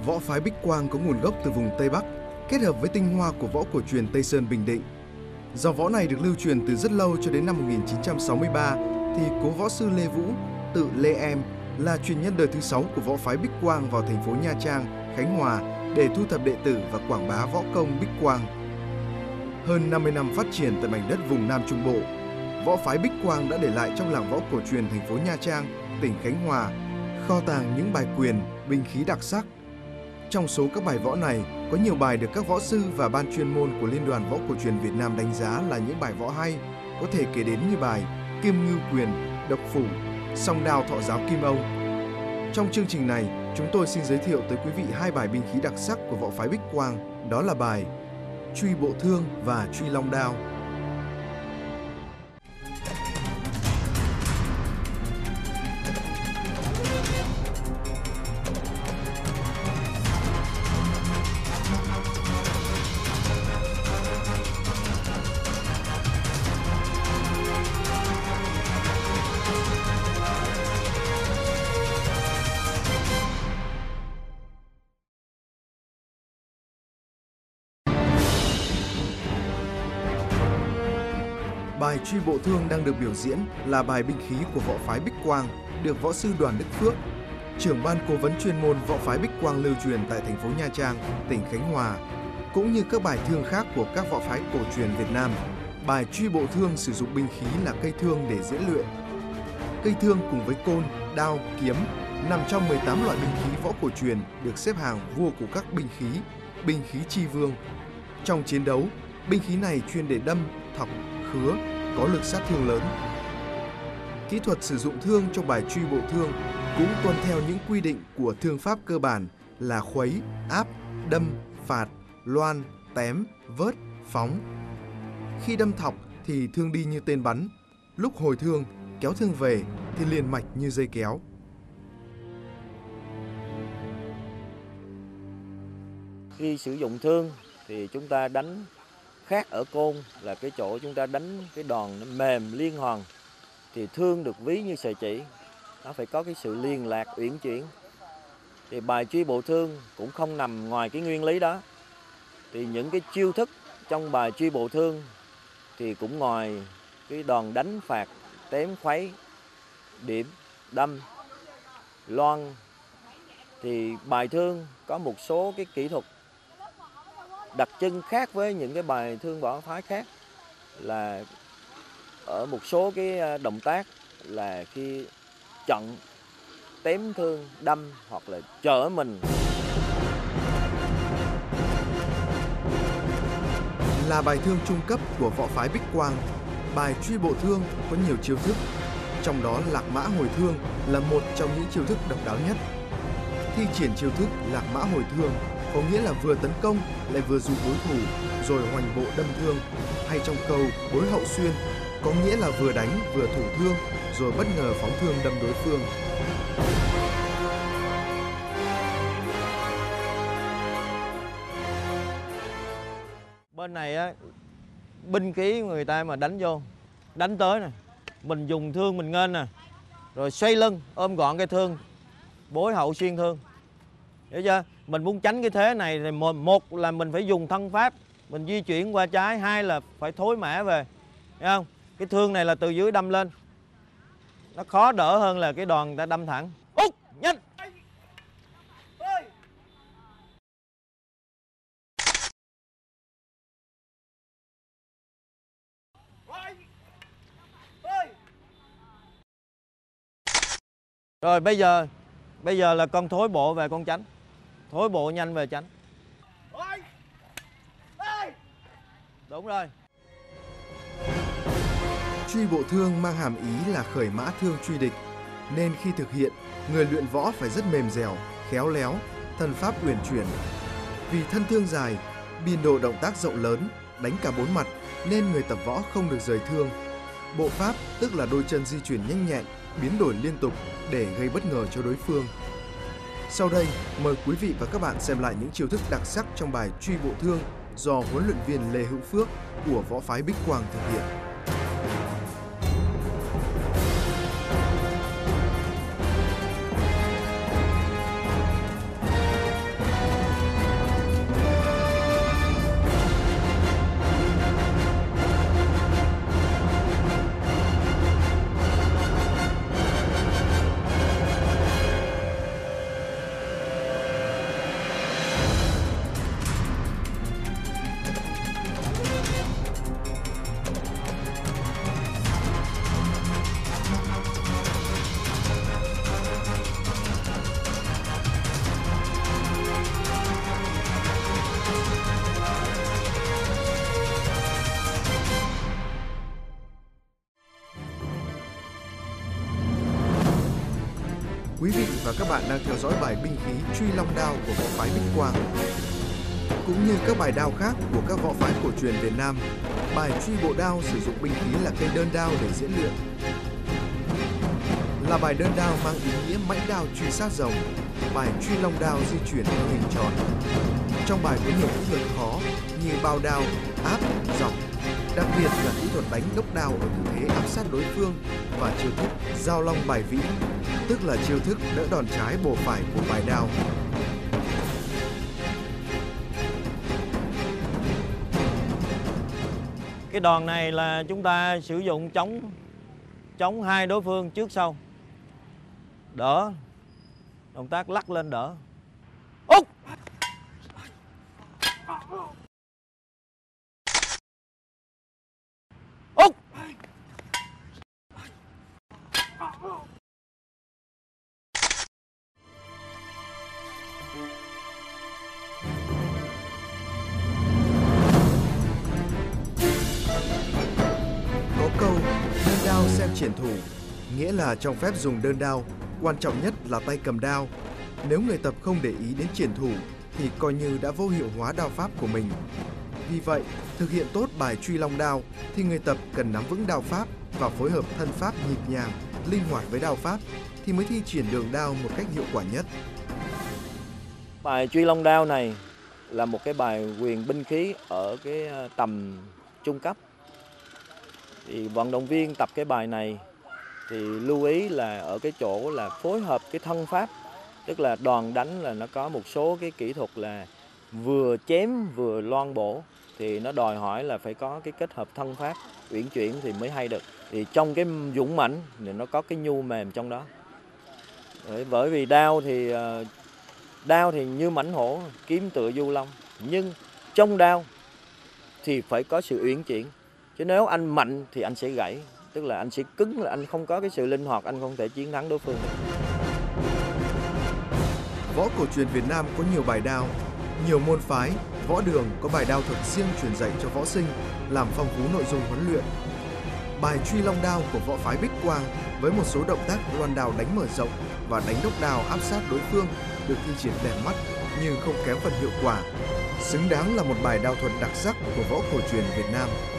Võ phái Bích Quang có nguồn gốc từ vùng Tây Bắc, kết hợp với tinh hoa của võ cổ truyền Tây Sơn Bình Định. Dòng võ này được lưu truyền từ rất lâu cho đến năm 1963 thì cố võ sư Lê Vũ, tự Lê Em, là truyền nhân đời thứ 6 của võ phái Bích Quang vào thành phố Nha Trang, Khánh Hòa để thu thập đệ tử và quảng bá võ công Bích Quang. Hơn 50 năm phát triển tại mảnh đất vùng Nam Trung Bộ, võ phái Bích Quang đã để lại trong làng võ cổ truyền thành phố Nha Trang, tỉnh Khánh Hòa, kho tàng những bài quyền, binh khí đặc sắc. Trong số các bài võ này, có nhiều bài được các võ sư và ban chuyên môn của Liên đoàn Võ Cổ truyền Việt Nam đánh giá là những bài võ hay, có thể kể đến như bài Kim Ngưu Quyền, Độc Phủ, Song Đao Thọ Giáo Kim Âu. Trong chương trình này, chúng tôi xin giới thiệu tới quý vị hai bài binh khí đặc sắc của võ phái Bích Quang, đó là bài Truy Bộ Thương và Truy Long Đao. Bài Truy Bộ Thương đang được biểu diễn là bài binh khí của võ phái Bích Quang, được võ sư Đoàn Đức Phước, trưởng ban cố vấn chuyên môn võ phái Bích Quang lưu truyền tại thành phố Nha Trang, tỉnh Khánh Hòa. Cũng như các bài thương khác của các võ phái cổ truyền Việt Nam, bài Truy Bộ Thương sử dụng binh khí là cây thương để diễn luyện. Cây thương cùng với côn, đao, kiếm nằm trong 18 loại binh khí võ cổ truyền được xếp hàng vua của các binh khí chi vương. Trong chiến đấu, binh khí này chuyên để đâm, thọc, khứa, có lực sát thương lớn. Kỹ thuật sử dụng thương trong bài Truy Bộ Thương cũng tuân theo những quy định của thương pháp cơ bản là khuấy, áp, đâm, phạt, loan, tém, vớt, phóng. Khi đâm thọc thì thương đi như tên bắn, lúc hồi thương, kéo thương về thì liền mạch như dây kéo. Khi sử dụng thương thì chúng ta đánh khác ở côn là cái chỗ chúng ta đánh cái đòn nó mềm liên hoàn, thì thương được ví như sợi chỉ, nó phải có cái sự liên lạc uyển chuyển. Thì bài Truy Bộ Thương cũng không nằm ngoài cái nguyên lý đó. Thì những cái chiêu thức trong bài Truy Bộ Thương thì cũng ngoài cái đòn đánh phạt, tém khuấy, điểm, đâm, loan, thì bài thương có một số cái kỹ thuật đặc trưng khác với những cái bài thương võ phái khác, là ở một số cái động tác là khi chặn, tém thương, đâm hoặc là trở mình. Là bài thương trung cấp của võ phái Bích Quang, bài Truy Bộ Thương có nhiều chiêu thức, trong đó Lạc Mã Hồi Thương là một trong những chiêu thức độc đáo nhất. Thi triển chiêu thức Lạc Mã Hồi Thương có nghĩa là vừa tấn công lại vừa dụ đối thủ rồi hoành bộ đâm thương, hay trong câu Bối Hậu Xuyên có nghĩa là vừa đánh vừa thủ thương rồi bất ngờ phóng thương đâm đối phương. Bên này á, binh khí người ta mà đánh vô, đánh tới nè, mình dùng thương mình nghênh nè, rồi xoay lưng ôm gọn cái thương, Bối Hậu Xuyên thương. Hiểu chưa? Mình muốn tránh cái thế này thì một là mình phải dùng thân pháp, mình di chuyển qua trái, hai là phải thối mã về. Thấy không? Cái thương này là từ dưới đâm lên, nó khó đỡ hơn là cái đòn ta đâm thẳng. Út, nhanh! Rồi bây giờ là con thối bộ về con tránh. Thối bộ nhanh về tránh. Đúng rồi. Truy Bộ Thương mang hàm ý là khởi mã thương truy địch, nên khi thực hiện, người luyện võ phải rất mềm dẻo, khéo léo, thân pháp uyển chuyển. Vì thân thương dài, biên độ động tác rộng lớn, đánh cả bốn mặt nên người tập võ không được rời thương. Bộ pháp tức là đôi chân di chuyển nhanh nhẹn, biến đổi liên tục để gây bất ngờ cho đối phương. Sau đây, mời quý vị và các bạn xem lại những chiêu thức đặc sắc trong bài Truy Bộ Thương do huấn luyện viên Lê Hữu Phước của võ phái Bích Quang thực hiện. Quý vị và các bạn đang theo dõi bài binh khí Truy Long Đao của võ phái Bích Quang. Cũng như các bài đao khác của các võ phái cổ truyền Việt Nam, bài Truy Bộ Đao sử dụng binh khí là cây đơn đao để diễn luyện. Là bài đơn đao mang ý nghĩa mãnh đao truy sát rồng, bài Truy Long Đao di chuyển theo hình tròn. Trong bài có nhiều kỹ thuật khó như bao đao, áp, dọc. Đặc biệt là kỹ thuật đánh đốc đao ở tư thế áp sát đối phương và chiêu thức giao long bài vĩ, tức là chiêu thức đỡ đòn trái bổ phải của bài đao. Cái đòn này là chúng ta sử dụng chống hai đối phương trước sau. Đỡ. Động tác lắc lên đỡ. Úc! Úc! Có câu đơn đao xem triển thủ, nghĩa là trong phép dùng đơn đao, quan trọng nhất là tay cầm đao. Nếu người tập không để ý đến triển thủ thì coi như đã vô hiệu hóa đao pháp của mình. Vì vậy, thực hiện tốt bài Truy Long Đao thì người tập cần nắm vững đao pháp và phối hợp thân pháp nhịp nhàng, linh hoạt với đao pháp thì mới thi triển đường đao một cách hiệu quả nhất. Bài Truy Long Đao này là một cái bài quyền binh khí ở cái tầm trung cấp. Thì vận động viên tập cái bài này thì lưu ý là ở cái chỗ là phối hợp cái thân pháp, tức là đòn đánh là nó có một số cái kỹ thuật là vừa chém vừa loan bổ, thì nó đòi hỏi là phải có cái kết hợp thân pháp uyển chuyển thì mới hay được. Thì trong cái dũng mãnh thì nó có cái nhu mềm trong đó. Bởi vì đao thì như mãnh hổ, kiếm tựa du long, nhưng trong đao thì phải có sự uyển chuyển. Chứ nếu anh mạnh thì anh sẽ gãy, tức là anh sẽ cứng, là anh không có cái sự linh hoạt, anh không thể chiến thắng đối phương được. Võ cổ truyền Việt Nam có nhiều bài đao, nhiều môn phái, võ đường có bài đao thuật riêng truyền dạy cho võ sinh, làm phong phú nội dung huấn luyện. Bài Truy Long Đao của võ phái Bích Quang với một số động tác loan đao đánh mở rộng và đánh đốc đao áp sát đối phương được thi triển đẹp mắt nhưng không kém phần hiệu quả, xứng đáng là một bài đao thuật đặc sắc của võ cổ truyền Việt Nam.